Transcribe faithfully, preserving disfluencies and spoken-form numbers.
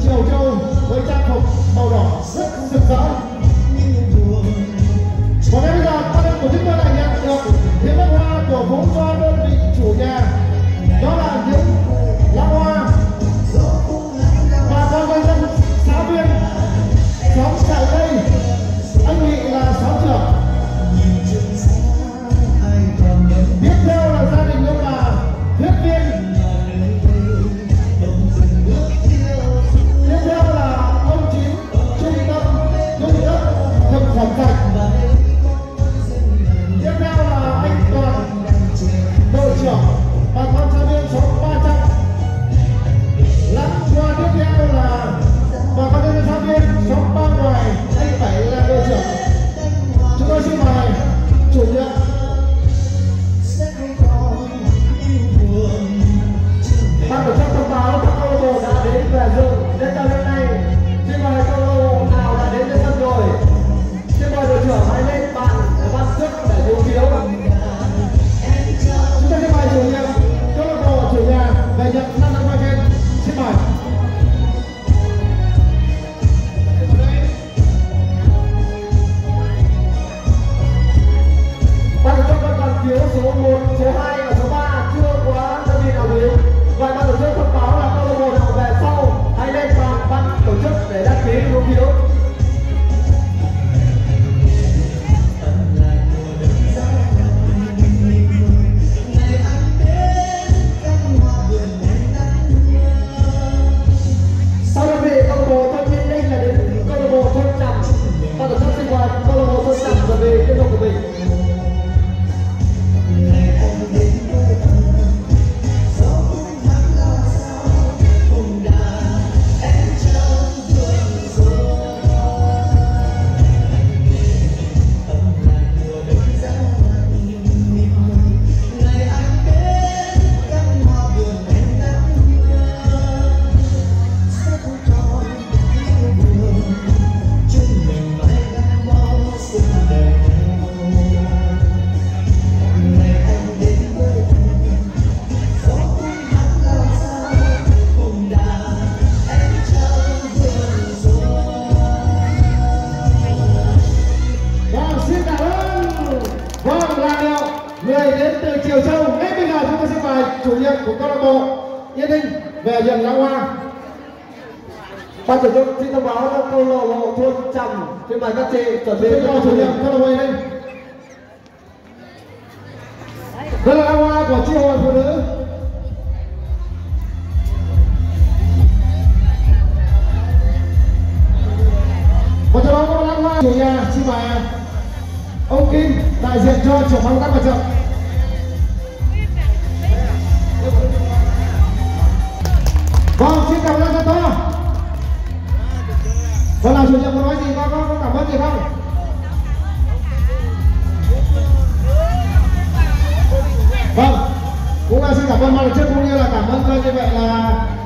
Kiều Châu với trang phục màu đỏ rất rực rỡ. Và ngay bây giờ ban đội của chúng tôi lại nhận được những bông hoa cổ vũ cho đơn vị chủ nhà. Đó là những lá hoa bà con người dân xã Viên xóm Trại Tây, anh Nghị là xóm trưởng. Tiếp theo là gia đình ông bà Huyết Viên. Tiếp theo là ông Chín trung tâm cung cấp thực phẩm sạch. Tiếp theo là anh Toàn đội trưởng bà con xã Viên số ba trăm. Lắm qua tiếp theo là bà con nhân dân xã Viên số ba ngoài, anh Bảy là đội trưởng. Chúng tôi xin mời chủ nhiệm ban tổ chức thông báo các câu lạc bộ đã đến về dự lễ trao đêm nay. Xin mời câu lạc bộ nào đã đến với sân rồi. Xin mời đội trưởng hãy lên bàn để ban trước để dùng phiếu. Chúng ta xin mời chủ nhiệm câu lạc bộ chủ nhà về nhận năm năm trên. Xin mời. Ban tổ chức còn phiếu số một, số hai và số ba chưa có đơn vị nào đến. Vậy ban tổ chức thông báo là câu lạc bộ nào về sau hãy lên bàn ban tổ chức để đăng ký số phiếu. Sau đơn vị câu lạc bộ Thôn Yên Ninh là đến câu lạc bộ Thôn Trầm. Ban tổ chức xin mời câu lạc bộ Thôn Trầm chuẩn bị tiếp tục của mình. Chủ nhiệm của câu lạc bộ Yên Ninh về nhận lá hoa. Ban tổ chức xin thông báo là câu lạc bộ Thôn Trầm. Xin mời các chị chuẩn bị cho chủ nhiệm câu lạc bộ Yên Ninh. Đây là lá hoa của chi hội phụ nữ. Và cho đó có lá hoa chủ nhà. Xin mời ông Kim đại diện cho trưởng ban công tác mặt trận. Vâng, xin cảm ơn rất to. Vâng, nào chủ nhiệm có nói gì, có, có, có cảm ơn gì không? Vâng, cũng là xin cảm ơn ban tổ chức cũng như là cảm ơn như vậy là